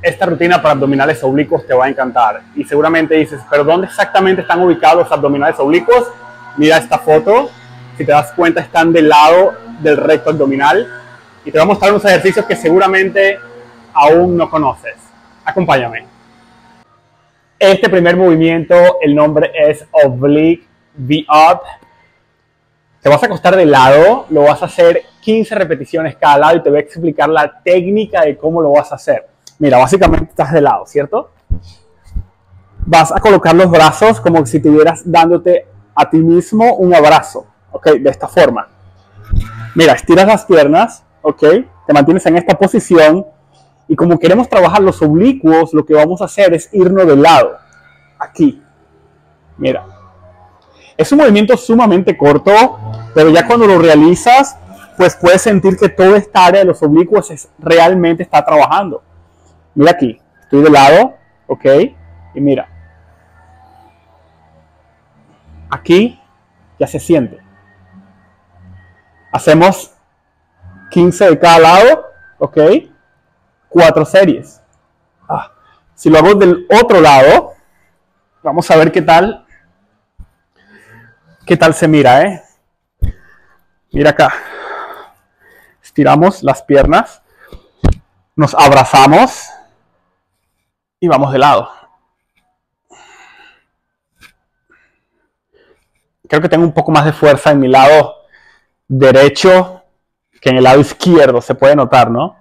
esta rutina para abdominales oblicuos te va a encantar. Y seguramente dices, ¿pero dónde exactamente están ubicados los abdominales oblicuos? Mira esta foto. Si te das cuenta, están del lado del recto abdominal. Y te voy a mostrar unos ejercicios que seguramente aún no conoces. Acompáñame. Este primer movimiento, el nombre es Oblique V-Up. Te vas a acostar de lado, lo vas a hacer 15 repeticiones cada lado y te voy a explicar la técnica de cómo lo vas a hacer. Mira, básicamente estás de lado, ¿cierto? Vas a colocar los brazos como si estuvieras dándote a ti mismo un abrazo, ¿ok? De esta forma. Mira, estiras las piernas, ¿ok? Te mantienes en esta posición y como queremos trabajar los oblicuos, lo que vamos a hacer es irnos de lado, aquí. Mira. Es un movimiento sumamente corto, pero ya cuando lo realizas, pues puedes sentir que toda esta área de los oblicuos realmente está trabajando. Mira aquí, estoy de lado, ¿ok? Y mira. Aquí ya se siente. Hacemos 15 de cada lado, ¿ok? 4 series. Si lo hago del otro lado, vamos a ver qué tal se mira, ¿eh? Mira acá. Estiramos las piernas, nos abrazamos y vamos de lado. Creo que tengo un poco más de fuerza en mi lado derecho que en el lado izquierdo, se puede notar, ¿no?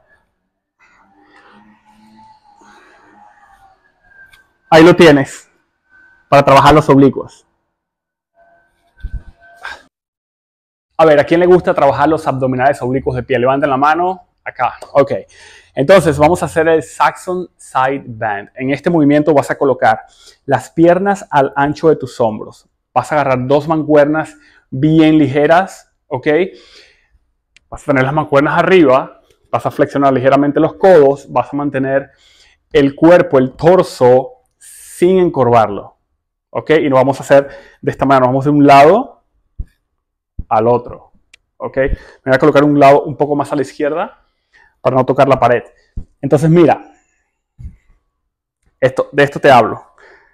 Ahí lo tienes, para trabajar los oblicuos. A ver, ¿a quién le gusta trabajar los abdominales oblicuos de pie? Levanten la mano. Acá. Ok. Entonces, vamos a hacer el Saxon Side Bend. En este movimiento vas a colocar las piernas al ancho de tus hombros. Vas a agarrar 2 mancuernas bien ligeras. Ok. Vas a tener las mancuernas arriba. Vas a flexionar ligeramente los codos. Vas a mantener el cuerpo, el torso, sin encorvarlo. Ok. Y lo vamos a hacer de esta manera. Nos vamos de un lado al otro, ¿ok? Me voy a colocar un lado un poco más a la izquierda para no tocar la pared. Entonces, mira, de esto te hablo.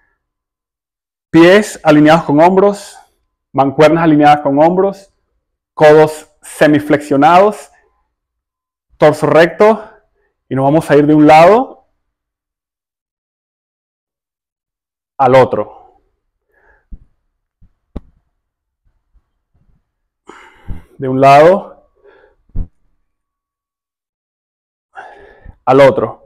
Pies alineados con hombros, mancuernas alineadas con hombros, codos semiflexionados, torso recto, y nos vamos a ir de un lado al otro. De un lado al otro.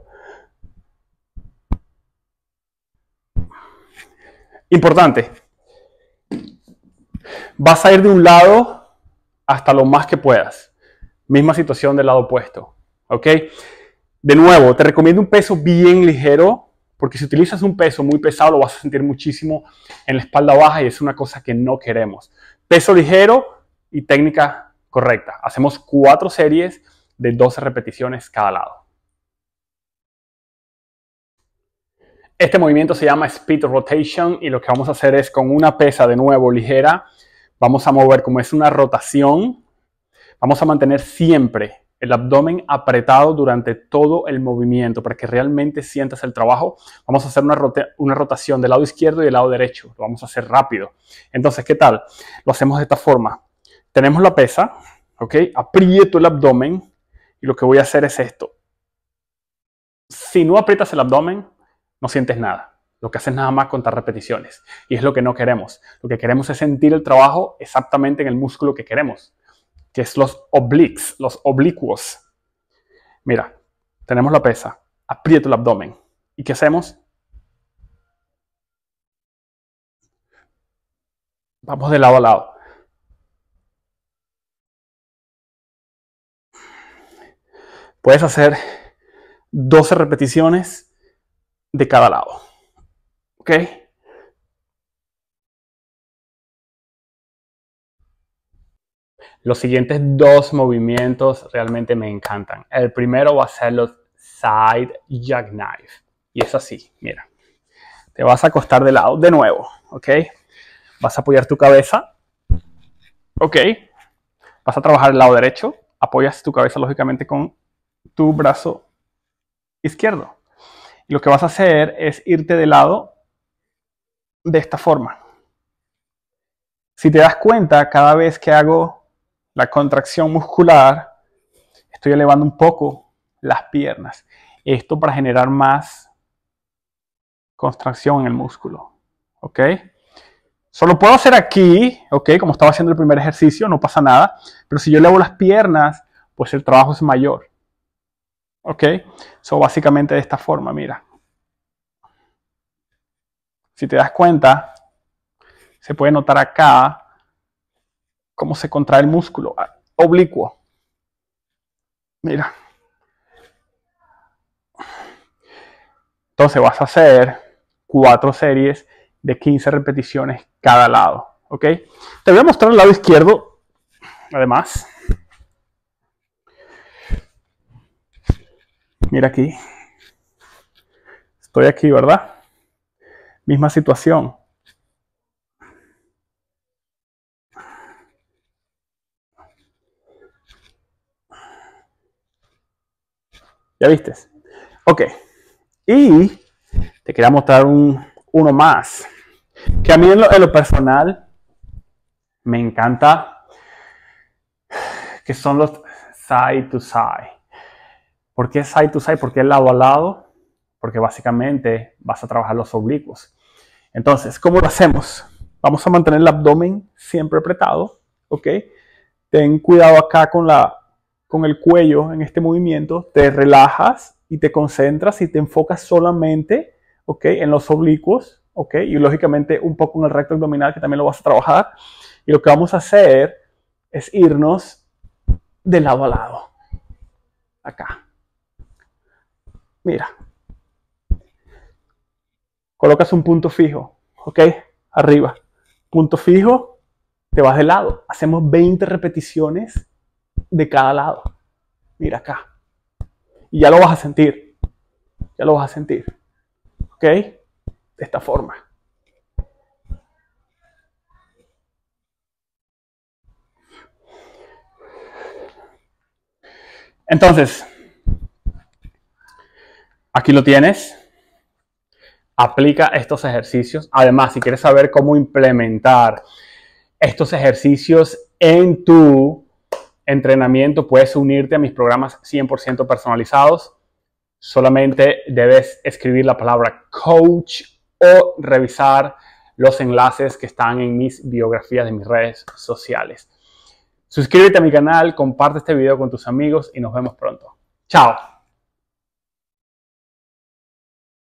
Importante. Vas a ir de un lado hasta lo más que puedas. Misma situación del lado opuesto. ¿Ok? De nuevo, te recomiendo un peso bien ligero, porque si utilizas un peso muy pesado lo vas a sentir muchísimo en la espalda baja y es una cosa que no queremos. Peso ligero y técnica correcta. Hacemos 4 series de 12 repeticiones cada lado. Este movimiento se llama Speed Rotation y lo que vamos a hacer es con una pesa de nuevo ligera. Vamos a mover como es una rotación. Vamos a mantener siempre el abdomen apretado durante todo el movimiento para que realmente sientas el trabajo. Vamos a hacer una rotación del lado izquierdo y del lado derecho. Lo vamos a hacer rápido. Entonces, ¿qué tal? Lo hacemos de esta forma. Tenemos la pesa, ¿ok? Aprieto el abdomen y lo que voy a hacer es esto. Si no aprietas el abdomen, no sientes nada. Lo que haces nada más contar repeticiones. Y es lo que no queremos. Lo que queremos es sentir el trabajo exactamente en el músculo que queremos, que es los obliques, los oblicuos. Mira, tenemos la pesa. Aprieto el abdomen. ¿Y qué hacemos? Vamos de lado a lado. Puedes hacer 12 repeticiones de cada lado. ¿Ok? Los siguientes 2 movimientos realmente me encantan. El primero va a ser los Side Jackknife. Y es así, mira. Te vas a acostar de lado de nuevo. ¿Ok? Vas a apoyar tu cabeza. ¿Ok? Vas a trabajar el lado derecho. Apoyas tu cabeza lógicamente con tu brazo izquierdo. Y lo que vas a hacer es irte de lado de esta forma. Si te das cuenta, cada vez que hago la contracción muscular, estoy elevando un poco las piernas. Esto para generar más contracción en el músculo. ¿Ok? Solo puedo hacer aquí, ¿ok? Como estaba haciendo el primer ejercicio, no pasa nada. Pero si yo elevo las piernas, pues el trabajo es mayor. ¿Ok? So, básicamente de esta forma, mira. Si te das cuenta, se puede notar acá cómo se contrae el músculo oblicuo. Mira. Entonces vas a hacer 4 series de 15 repeticiones cada lado. ¿Ok? Te voy a mostrar el lado izquierdo, además. Mira aquí. Estoy aquí, ¿verdad? Misma situación. ¿Ya viste? Ok. Y te quería mostrar uno más. Que a mí en lo personal me encanta. Que son los side to side. ¿Por qué side to side? ¿Por qué lado a lado? Porque básicamente vas a trabajar los oblicuos. Entonces, ¿cómo lo hacemos? Vamos a mantener el abdomen siempre apretado. ¿Ok? Ten cuidado acá con el cuello en este movimiento. Te relajas y te concentras y te enfocas solamente, ¿ok?, en los oblicuos, ¿ok? Y lógicamente un poco en el recto abdominal, que también lo vas a trabajar. Y lo que vamos a hacer es irnos de lado a lado. Acá. Mira. Colocas un punto fijo, ¿ok? Arriba. Punto fijo, te vas de lado. Hacemos 20 repeticiones de cada lado. Mira acá. Y ya lo vas a sentir. Ya lo vas a sentir. ¿Ok? De esta forma. Entonces, aquí lo tienes. Aplica estos ejercicios. Además, si quieres saber cómo implementar estos ejercicios en tu entrenamiento, puedes unirte a mis programas 100% personalizados. Solamente debes escribir la palabra coach o revisar los enlaces que están en mis biografías de mis redes sociales. Suscríbete a mi canal, comparte este video con tus amigos y nos vemos pronto. Chao.